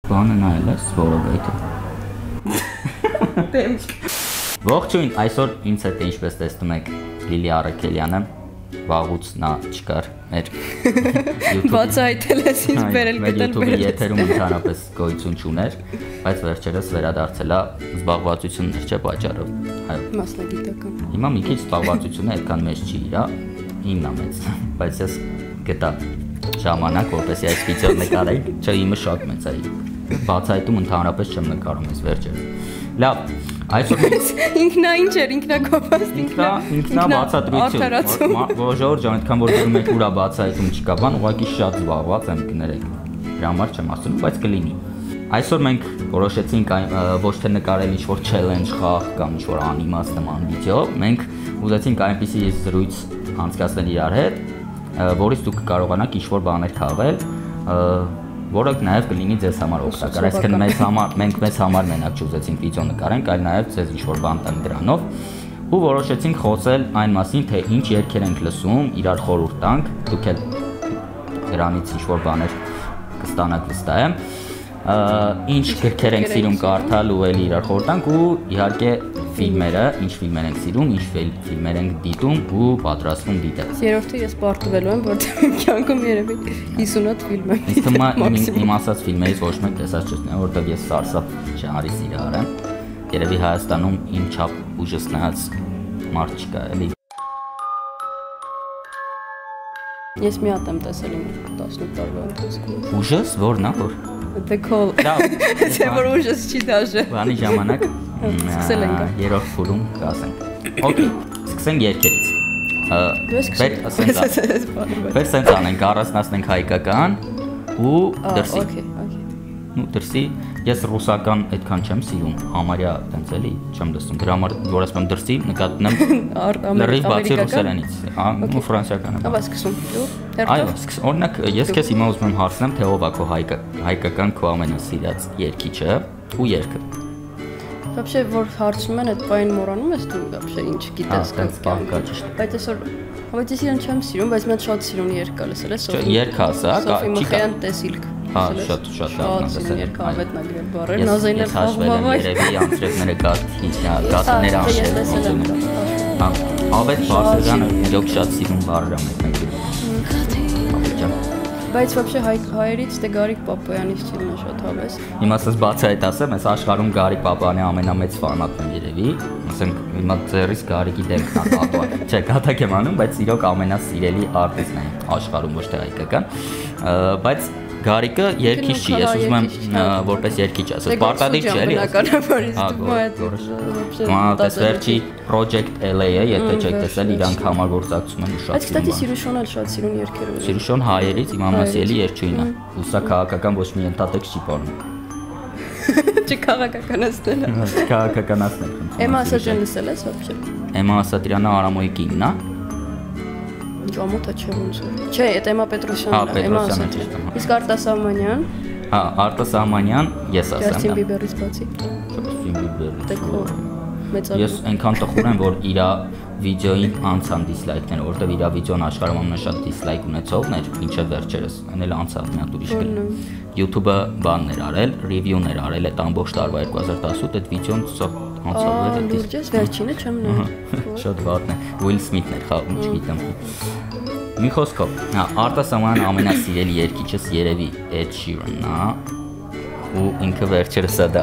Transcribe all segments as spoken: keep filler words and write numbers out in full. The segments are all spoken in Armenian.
Բանը նայել ես, որովհետև։ Ողջույն, այսօր ինձ հետ ինչպես տեսնում եք Լիլի Արաքելյանը, վաղուց նա չկար մեր բացահայտել ես ինձ բերել գտել YouTube-ի եթերում ընդհանրապես գոյություն չուներ, բայց վերջերս վերադարձել է զբաղվածություններ չէ պատճառով։ Այո։ Մասնագիտական։ Հիմա մի քիչ զբաղվածությունը այդքան մեծ չի իրա, ինն է մեծ, բայց ես գտա ժամանակ, որպեսզի այս վիդեոն նկարեի, չէ իմը շատ մեծ է։ Բացահայտում ընդհանրապես չեմ նկարում այս վերջերս։ Լավ, այսօր ինքնա ինչ էր, ինքնա կոպաստ, ինքնա ինքնա բացատրություն։ Ժողովուրդ ջան, այդքան որ դու մեկ ուրա բացահայտում չկա, բան ուղղակի շատ զբաղված եմ կներեք։ Դրա համար չեմ ասում, բայց կլինի։ Այսօր մենք որոշեցինք ոչ թե նկարել ինչ-որ challenge խաղ կամ ինչ-որ անիմաստ նման վիդեո, մենք ուզեցինք այնպիսի զրույց անցկացնել իրար հետ, որից դուք կարողանաք ինչ-որ բաներ քաղել, որը նաև կլինի ձեզ համար օգտակար։ Այսինքն մեզ համար, մենք մեզ համար մենակ չուզեցինք վիդեո նկարենք, այլ նաև ձեզ ինչ-որ բան տանք դրանով, ու որոշեցինք խոսել այն մասին, թե ինչ երգեր ենք լսում, իրար խորհուրդ տանք, դուք էլ դրանից ինչ-որ բաներ կստանաք վստահ եմ, ինչ գրքեր ենք սիրում կարդալ ու էլ իրար խորհուրդ տանք, ու իհարկե ֆիլմերը, ինչ ֆիլմեր ենք սիրում, ինչ ֆիլմեր ենք դիտում ու պատրաստվում դիտել։ Երրորդը ես պարտվելու եմ, որտեղ իմ կյանքում երևի հիսուն ֆիլմ եմ։ Իսկ հիմա իմ ասած ֆիլմերից ոչ մեկ տեսած չունեմ, որտեղ ես սարսափ ժանրի սիրահար եմ։ Երևի Հայաստանում իմ չափ ուժս նայած մարդ չկա, էլի։ Ես մի հատ եմ տեսել իմ տասնութ տարվա ընթացքում։ Ուժս, որն է, որ։ The Call։ Չէ, որ ուժս չի դաժե։ Բանի ժամանակ սկսել ենք։ Երրորդ փուլում կասենք։ Okay, սկսենք երգերից։ Բեր սենց անենք, առանձնացնենք հայկական ու դրսի։ Ну, դրսի, ես ռուսական այդքան չեմ սիրում, համարյա տենց էլի չեմ լսում, դրա համար որ ասում եմ դրսի նկատնեմ լրիվ բացի ռուսերենից, ու ֆրանսիական եմ։ Աբա սկսում, դու։ Այո, օրինակ ես քեզ հիմա ուզում եմ հարցնեմ, թե ով է քո հայկական քո ամենասիրած երգիչը ու երգը։ Вообще որ հարցնում են այդ բային մոռանում ես դու вообще ինչ գիտես կան։ Բայց այսօր բայց ես իրեն չեմ սիրում, բայց մենք շատ սիրուն երգ կա լսել ես Սոֆի։ Երգ ասա, Սոֆի Մխյան տեսիլք։ Հա, շատ շատ լավ լսել եմ։ Երգավետն ագրել բառեր, նազայներ խաղմավայ։ Երևի անցրեքները գաթները անշել։ Հա, ավետ բարձրանը իրոք շատ սիրուն բառեր եմ մենք։ Բայց вообще հայերից դե Գարիկ Պապայանից սիրուն է շատ հավես։ Հիմա ասես բացահայտ ասեմ, ես աշխարհում Գարիկ Պապայանի ամենամեծ ֆանատն եմ երևի, ասենք հիմա ձեռիս Գարիկի դեմքն է կատուա։ Չէ, կատակ եմ անում, բայց իրոք ամենասիրելի արտիստն է աշխարհում, ոչ թե հայկական, բայց Գարիկը երգիչ չի, ես ուզում եմ որպես երգիչ ասել, պարտադիր չէ էլի։ Հա, դες վերջի Project L A-ը, եթե չեք տեսել, իրանք համագործակցում են ու շատ սիրում։ Այդ ստատի Սիրուշոն էլ շատ սիրուն երգեր ունի։ Սիրուշոն հայերից իմ ամենասիրելի երգչուհին է, ու սա քաղաքական ոչ մի ենթատեքստ չի պարունում։ Չքաղաքականացնել։ Չքաղաքականացնել։ Էմմա Ասատրյան լսել ես вообще։ Էմմա Ասատրյանը Արամոյի կինն է։ Ճամոթա չէ ոնց որ։ Չէ, այդ Էմմա Պետրոսյանն է, Էմմա Ասատրյան։ Իսկ Արտասահմանյան։ Հա, Արտասահմանյան ես ասեմ։ Ջասթին Բիբերից բացի։ Ջասթին Բիբերից։ Մեծալու։ Ես այնքան տխուր եմ, որ իր վիդեոին անցան դիսլայքներ, որտեղ իր վիդեոն աշխարհում ամենաշատ դիսլայք ունեցողն էր, ինչը վերջերս, այն էլ անցավ մի հատ ուրիշ գլ։ YouTube-ը բաններ արել, ռիվյուներ արել այդ ամբողջ տարվա երկու հազար տասութ այդ վիդեոն ցավ անցավ էր։ Լուրջ վերջինը չեմ նայել։ Շատ վատն է։ Will Smith-ն էր խաղում, չգիտեմ։ Մի խոսքով, Արտասահմանյան ամենասիրելի երգիչս երևի Ed Sheeran-ն է, ու ինքը վերջերս է դա։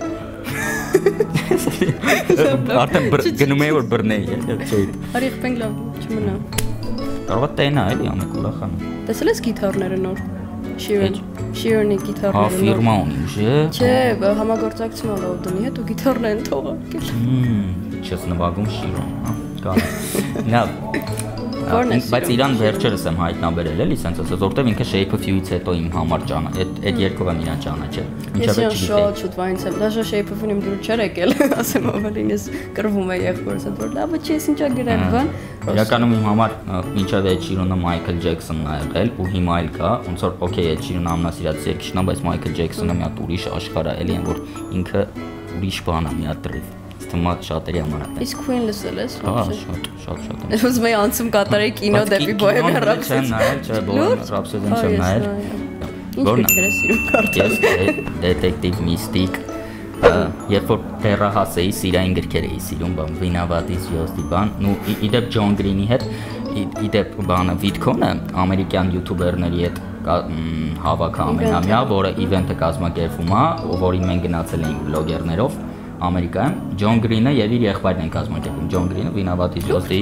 Արդեն գնում էի որ բռնեի, չէի։ Արի խփենք լավ, չմնա։ Կարող է տենա էլի ամեկ ուրախանում։ Տեսել ես գիտարները նոր։ Sheeran, Sheeran-ի գիտարները նոր։ Հա, ֆիրմա ունի, չէ։ Չէ, համագործակցում ա Լոուդոնի հետ ու գիտարներն թողարկել։ Հմ, չես նվագում Sheeran, հա։ Կամ։ Լավ։ Բայց իրան վերջերս եմ հայտնաբերել էլի, սենց ասած, որտեվ ինքը Shape of You-ից հետո իմ համար ճանա, այդ այդ երգով եմ իրան ճանաչել։ Ինչևէ չգիտեի։ Ես շատ շուտ վայից եմ, դաժե Shape of You-ին դուր չեր եկել, ասեմ ավելին, ես կռվում եի եղբորս հետ, որ լավ չի, ես ինչա գրել, բան։ Իրականում իմ համար ինչևէ Ed Sheeran-ը Michael Jackson-ն ա եղել ու հիմա էլ կա, ոնց որ okay Ed Sheeran-ը ամենասիրած երգիչն է, բայց Michael Jackson-ը մի հատ ուրիշ աշխարհ է, էլի են որ ինքը ուրիշ բան է, մի հատ դրիվ։ Թվում է շատերի համար է։ Իսկ Queen լսել ես։ Հա, շատ, շատ, շատ։ Ես ուզում եի անցում կատարեի կինո դեպի Bohemian Rhapsody։ Չեմ նայել, չէ, Bohemian Rhapsody-ն չեմ նայել։ Ինչ գրքեր ես սիրում կարդալ։ Ես դետեկտիվ միստիկ, երբ որ դեռահաս էի, սիրային գրքեր էի սիրում, բան Վինավատի զյոզդի բան, ու իդեպ Ջոն Գրինի հետ, իդեպ բանը Վիտքոնը, ամերիկյան յութուբերների հետ հավաքը ամենամյա, որը իվենտը կազմակերպվում է, որին մենք գնացել էինք բլոգերներով Ամերիկայում, Ջոն Գրինը եւ իր եղբայրն են կազմակերպում, Ջոն Գրինը Վինավատի զյոզդի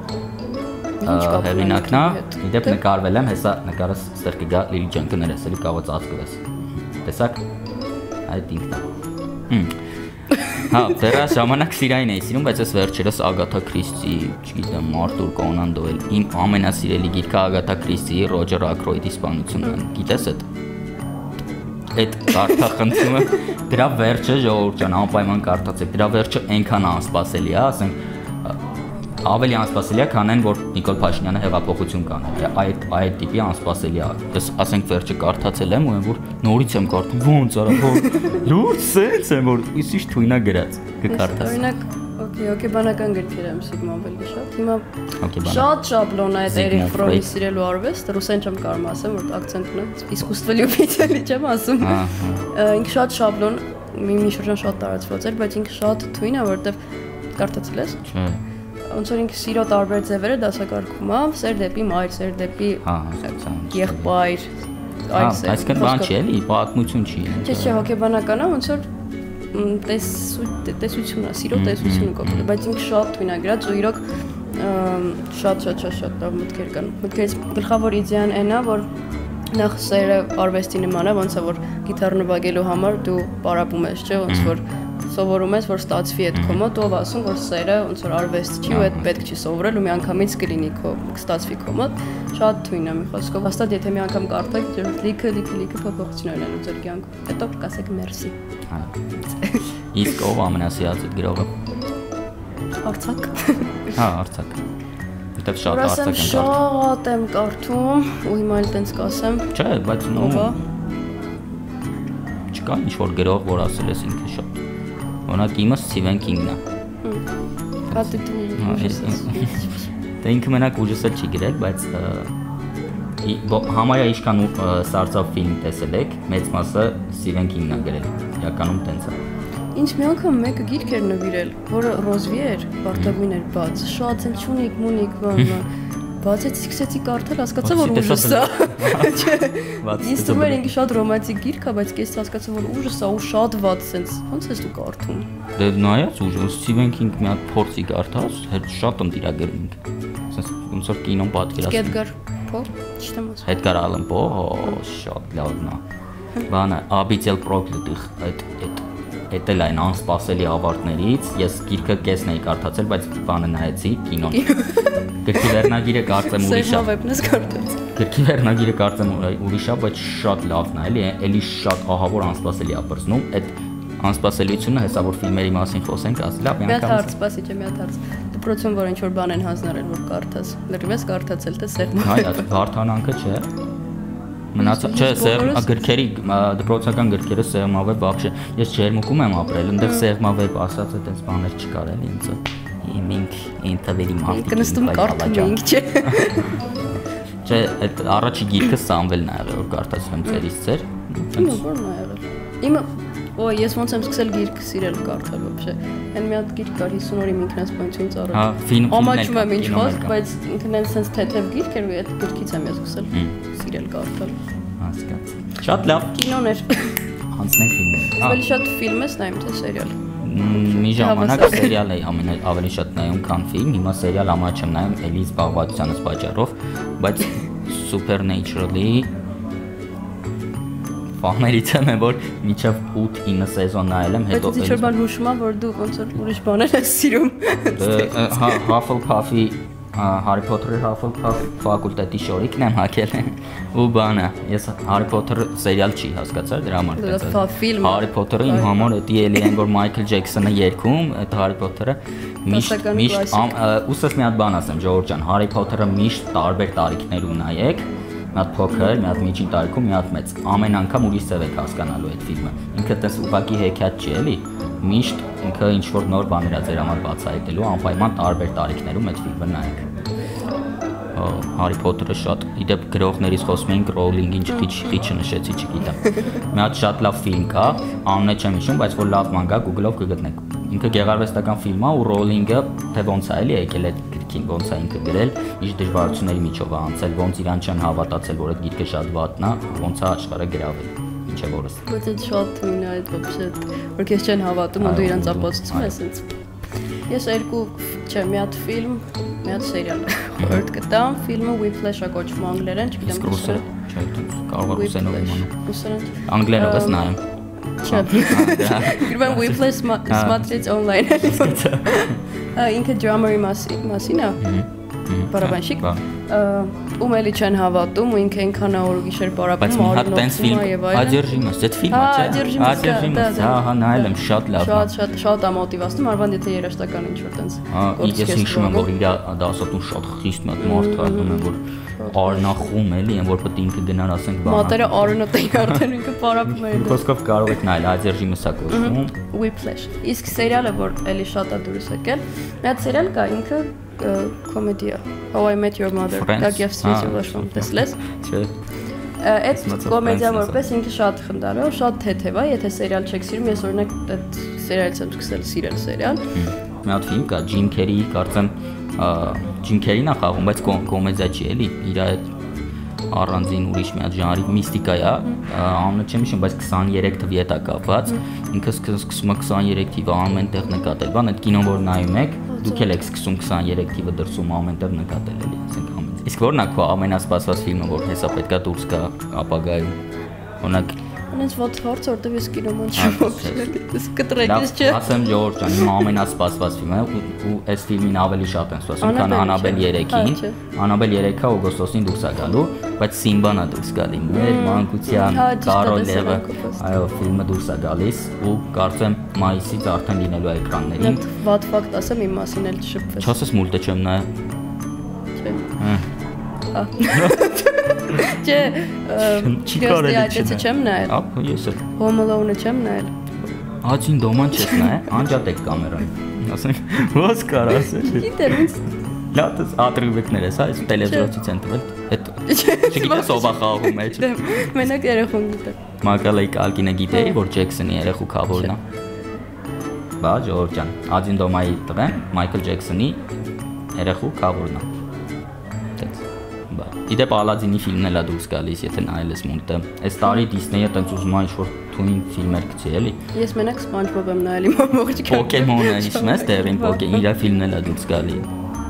հեղինակն է, իդեպ նկարվել եմ, հեսա նկարս ստեղ կգա Լիլի ջան կներես, էլի կարող ծածկվես։ Տեսակ, այդ ինքն է։ Հա, դեռ ժամանակ սիրային էի սիրում, բայց ես վերջերս Ագաթա Քրիստի, չգիտեմ, Արտուր Կոնան Դոյլ, իմ ամենասիրելի գիրքը Ագաթա Քրիստիի Ռոջեր Ակրոյդի սպանությունն է։ Գիտես այդ։ Այդ կարդա խնդրում եմ, դրա վերջը ժողովուրդ ջան, անպայման կարդացեք, դրա վերջը այնքան անսպասելի է, ասենք ավելի անսպասելի է, քան այն, որ Նիկոլ Փաշինյանը հեղափոխություն կաներ։ Այդ այդ տիպի անսպասելի է։ Ես ասենք վերջը կարդացել եմ ու այն որ նորից եմ կարդում, ոնց արա, ո՞ր։ Լուրջ սենց եմ որ իսիշ թույնա գրած կկարդաս։ Օրինակ, օքեյ, հոգեբանական գրքեր եմ սիրում ավելի շատ։ Հիմա շատ շաբլոն է այդ Էրիկ Ֆրոմի սիրելու արվեստ, ռուսեն չեմ կարող ասեմ, որ ակցենտն է, искусство любителей չեմ ասում։ Ինքը շատ շաբլոն, մի շրջան շատ տարածված էր, բայց ինքը շատ թույն է, որովհետև կարդացել ես։ Չէ։ Ոնց որ ինքը սիրո տարբեր ձևերը դասակարգում է, սեր դեպի մայր, սեր դեպի եղբայր, այլ սեր։ Այսինքն բան չի էլի, պատմություն չի։ Չէ, չէ, հոգեբանական է, ոնց որ տեսություն է, սիրո տեսությունը կոպիտ, բայց ինքը շատ թույն է գրած ու իրոք շատ շատ շատ շատ լավ մտքեր կան։ Մտքերից գլխավոր իդեան այն է, որ նախ սերը արվեստի նման է, ոնց է որ գիտար նվագելու համար դու պարապում ես, չէ, ոնց որ սովորում ես, որ ստացվի այդ քո մոտ, ով ասում, որ սերը ոնց որ արվեստ չի ու այդ պետք չի սովորել ու մի անգամից կլինի քո, կստացվի քո մոտ, շատ թույն է մի խոսքով, հաստատ եթե մի անգամ կարդաք, լիքը լիքը լիքը փոփոխություններ են ձեր կյանքում, հետո կասեք մերսի։ Իսկ ով ամենասիրած գրողը։ Արցակ։ Հա, Արցակ։ Որտեվ շատ Արցակ են կարդում։ Շատ եմ կարդում ու հիմա էլ տենց կասեմ։ Չէ, բայց նո։ Չկա ինչ որ գրող, որ ասել ես ինքը շատ։ Օրինակ իմը Սթիվեն Քինգն է։ Հատի դու։ Դե ինքը մենակ ուժսը չի գրել, բայց համարյա ինչքան սարսափ ֆիլմ տեսել եք, մեծ մասը Սթիվեն Քինգն է գրել։ Իրականում տենց է։ Ինչ մի անգամ մեկը գիրք էր նվիրել, որը ռոզվի էր, բարտագույն էր բաց, շատ են չունիկ, մունիկ, բան։ Բացեց, սկսեցի կարդալ, հասկացա, որ ուժս է։ Ինձ թվում էր ինքը շատ ռոմանտիկ գիրք է, բայց կես հասկացա, որ ուժս է ու շատ վատ սենց։ Ոնց ես դու կարդում։ Դե նայած ուժը, Սթիվեն Քինգ մի հատ փորձի կարդաց, հետ շատ ընտիրագրում ինքը։ Սենց ոնց որ կինոն պատկերացնում։ Էդգար Պո, չեմ ասում։ Էդգար Ալան Պո, շատ լավն է։ Բանը Աբիցել Պրոկլիտիխ, այդ այդ Էդ էլ այն անսպասելի ավարտներից, ես գիրքը կեսն էի կարդացել, բայց բանը նայեցի կինոն։ Գրքի վերնագիրը կարծեմ ուրիշ է։ Սերմավեպնես կարդաց։ Գրքի վերնագիրը կարծեմ ուրիշ է, բայց շատ լավն է, էլի, էլի շատ ահավոր անսպասելի է բռնում։ Այդ անսպասելիությունը հեսա որ ֆիլմերի մասին խոսենք, ասի լավ, մի անգամ։ Մի հատ սպասի, չէ, մի հատ հարց։ Դպրոցում որ ինչ որ բան են հանձնարել, որ կարդաս։ Լրիվ ես կարդացել թե սերմավեպ։ Հայ, հարթանանքը չէ։ Մնացած չէ, սեղմ գրքերի դպրոցական գրքերը սեղմավեպ вообще ես ջերմուկում եմ ապրել, այնտեղ սեղմավեպ ասած այդպես բաներ չկար էլի ինձ։ Ինք ինտավերի մարդիկ։ Կնստում կարդում էինք, չէ։ Չէ, այդ առաջի գիրքը Սամվելն է եղել, որ կարդացել եմ ծերից ծեր։ Իմը ո՞րն է եղել։ Իմը Օ, ես ոնց եմ սկսել գիրք սիրել կարդալ вообще։ Այն մի հատ գիրք կար հիսուն օրի ինքնասպանություն ծառայ։ Հա, ֆիլմ ամաչում եմ ինչ խոսք, բայց ինքն էլ sense թեթև գիրք էր ու այդ գրքից եմ ես սկսել սիրել կարդալ։ Հասկաց։ Շատ լավ։ Կինոներ։ Հանցնենք ֆիլմեր։ Ավելի շատ ֆիլմ ես նայում թե սերիալ։ Մի ժամանակ սերիալ էի ավելի շատ նայում, քան ֆիլմ, հիմա սերիալ ամաչ եմ նայում էլի զբաղվածությանս պատճառով, բայց Supernatural-ի ֆաներից եմ, որ մինչև ութ ինը սեզոն նայել եմ, հետո Բայց ինչ-որ բան հուշում եմ, որ դու ոնց որ ուրիշ բաներ ես սիրում։ Հա, Hufflepuff-ի Harry Potter-ի Hufflepuff ֆակուլտետի շորիկն եմ հակել ու բանը, ես Harry Potter սերիալ չի հասկացա դրա համար։ Դա ֆիլմ։ Harry Potter-ը իմ համար էդի էլի են, որ Michael Jackson-ը երգում, այդ Harry Potter-ը միշտ միշտ ուսս մի հատ բան ասեմ, Ժողովուրդ ջան, Harry Potter-ը միշտ տարբեր տարիքներում նայեք։ Մի հատ փոքր, մի հատ միջին տարիքում, մի հատ մեծ։ Ամեն անգամ ուրիշ ձև եք հասկանալու այդ ֆիլմը։ Ինքը տես ուղղակի հեքիաթ չի էլի։ Միշտ ինքը ինչ որ նոր բաներ է ձեր համար բացահայտելու, անպայման տարբեր տարիքներում այդ ֆիլմը նայեք։ Harry Potter-ը շատ իդեպ գրողներից խոսում ենք Rowling-ին չխիչ նշեցի, չգիտեմ։ Մի հատ շատ լավ ֆիլմ կա, անունը չեմ հիշում, բայց որ լավ ման կա, Google-ով կգտնեք։ Ինքը գեղարվեստական ֆիլմ է ու Rowling-ը թե ոնց է էլի եկել այդ գրքին, ոնց է ինքը գրել, ինչ դժվարությունների միջով է անցել, ոնց իրան չեն հավատացել, որ այդ գիրքը շատ վատն է, ոնց է աշխարհը գրավել։ Ինչ է որս։ Բայց այդ շատ նույնն է այդ вообще, որ քեզ չեն հավատում ու դու իրանց ապացուցում ես ինձ։ Ես երկու, չէ, մի հատ ֆիլմ, մի հատ սերիալ խորհուրդ կտամ, ֆիլմը Whiplash-ը կոչվում անգլերեն, չգիտեմ ռուսերեն, չէ, կարող է ռուսերենով իմանալ։ Ռուսերեն։ Անգլերենով ես նայում։ Չէ։ Գրվում Whiplash смотреть онլայն։ Ինքը դրամերի մասին է։ Բարաբանշիկ։ Ում էլի չեն հավատում ու ինքը այնքան է օր ու գիշեր պարապում արնողում եւ այլն։ Одержимость, այդ ֆիլմը չէ։ Одержимость, ահա, նայել եմ, շատ լավ։ Շատ շատ շատ է մոտիվացնում, արվան եթե երաժշտական ինչ-որ տենց։ Ես հիշում եմ, որ իր դասատուն շատ խիստ մարդ ասում են, որ արնախում էլի, են որ պետք է ինքը գնան ասենք բան։ Մատերը արնոտ են արդեն ինքը պարապում է։ Խոսքով կարող եք նայել Одержимость-ը կոչվում։ Whiplash։ Իսկ սերիալը, որ էլի շատ է դուրս եկել, մի հատ սերիալ կա, ինքը կոմեդիա How I Met Your Mother как я встретил вашу տեսլես չէ այդ կոմեդիա որպես ինքը շատ խնդալու շատ թեթև է եթե սերիալ չեք սիրում ես օրինակ այդ սերիալից եմ սկսել սիրել սերիալ մի հատ ֆիլմ կա Jim Carrey կարծեմ Jim Carrey-ն է խաղում բայց կոմեդիա չի էլի իր այդ առանձին ուրիշ մի հատ ժանրի միստիկա է անունը չեմ հիշում բայց քսաներեք թվի հետ է կապված ինքը սկսում է քսաներեք թիվը ամեն տեղ նկատել բան այդ կինոն որ նայում եք դուք էլ եք սկսում քսաներեք թիվը դրսում ամենտեղ նկատել էլի ասենք ամեն իսկ որն է քո ամենասպասված ֆիլմը որ հեսա պետքա դուրս գա ապագայում օրինակ Անց ո՞տ հարց որտեվ ես կինոման չեմ ողջել ես կտրեկես չէ ասեմ Ջորջ ջան իմ ամենասպասված ֆիլմը ու այս ֆիլմին ավելի շատ են սպասում քան Անաբել երեքին Անաբել երեքը օգոստոսին դուրս է գալու բայց Սիմբան է դուրս գալի մեր մանկության Կարոլևը այո ֆիլմը դուրս է գալիս ու կարծեմ մայիսից արդեն լինելու է էկրաններին վատ ֆակտ ասեմ իմ մասին էլ չշփվես Չասես մուլտը չեմ նայ Չէ չի կարելի այդպես չեմ նայել ապա ես էլ Home Alone-ը չեմ նայել Ածին դոման չես նայ անջատեք կամերան ասենք ո՞ս կար ասել Գիտեմ ինձ լատս ատրիվեկներ ես այս տելեվիզորից են տվել այդ չգիտես ով է խաղում մեջ մենակ երախոն գիտեմ Մակալեի Կալկինը գիտեի որ Ջեքսոնի երախու քավորն է բա Ջորջ ջան Ածին դոմայի տղեն Մայքլ Ջեքսոնի երախու քավորն է Իդեպ Ալադինի ֆիլմն էլ է դուրս գալիս, եթե նայել ես մուլտը։ Այս տարի Դիսնեյը տենց ուզում է ինչ-որ թույն ֆիլմեր գցի, էլի։ Ես մենակ SpongeBob եմ նայել իմ ամբողջ Պոկեմոնը հիշում ես դերին Պոկեմոն, իր ֆիլմն էլ է դուրս գալի։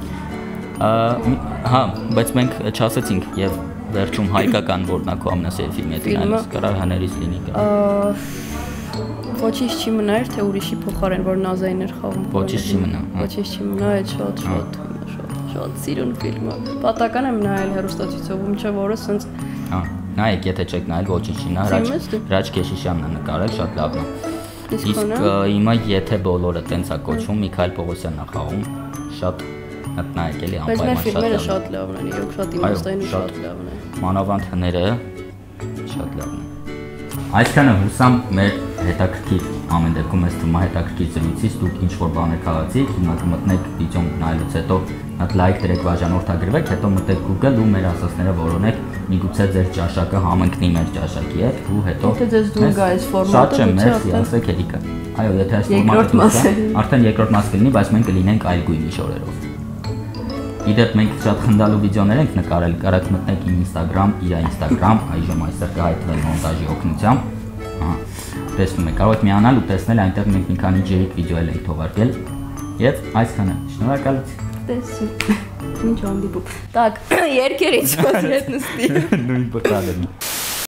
Հա, բայց մենք չասեցինք եւ վերջում հայկական որն է քո ամենասեր ֆիլմը, եթե նայես, կարող հներից լինի կա։ Ոչինչ չի մնար, թե ուրիշի փոխարեն որ Նազային էր խաղում։ Ոչինչ չի մնա։ Ոչինչ չի մնա, այդ շատ շատ Շատ սիրուն ֆիլմ է։ Պատական եմ նայել հեռուստացույցով, ինչը որը սենց Հա, նայեք, եթե չեք նայել, ոչինչ չի նայել, Ռաջ Քեշիշյանն է նկարել, շատ լավն է։ Իսկ հիմա եթե բոլորը տենց է կոչվում, Միքայել Պողոսյանն է խաղում, շատ հատ նայեք էլի անպայման շատ լավն է։ Բայց մեր ֆիլմերը շատ լավն են, իրոք շատ իմաստային ու շատ լավն են։ Մանավանդ հները շատ լավն են։ Այսքանը հուսամ մեր հետաքրքիր ամեն դեպքում ես թվում է հետաքրքիր զրույցից դուք ինչ որ բաներ քաղացիք, հիմա կմտնեք վիդեոն նայելուց հետո հատ լայք դրեք բաժանորդագրվեք, հետո մտեք Google ու մեր ասածները որոնեք, միգուցե ձեր ճաշակը համընկնի մեր ճաշակի հետ ու հետո Եթե ձեզ դուր գա այս ֆորմատը, շատ չէ, մերսի, ասեք էլիկա։ Այո, եթե այս ֆորմատը արդեն երկրորդ մաս կլինի, բայց մենք կլինենք այլ գույնի շորերով։ Իդեպ մենք շատ խնդալու վիդեոներ ենք նկարել, կարաք մտնեք իմ Instagram, իր Instagram, այժմ այստեղ կհայտնվի մոնտաժի օգնությամբ։ Ահա, տեսնում եք, կարող եք միանալ ու տեսնել, այնտեղ մենք մի քանի ջերիկ վիդեո էլ ենք թողարկել։ Եվ այսքանը։ Շնորհակալություն։ Տեսնում։ Ինչ անդիպում։ Так, երկերից ոսի հետ նստի։ Նույն բխալը։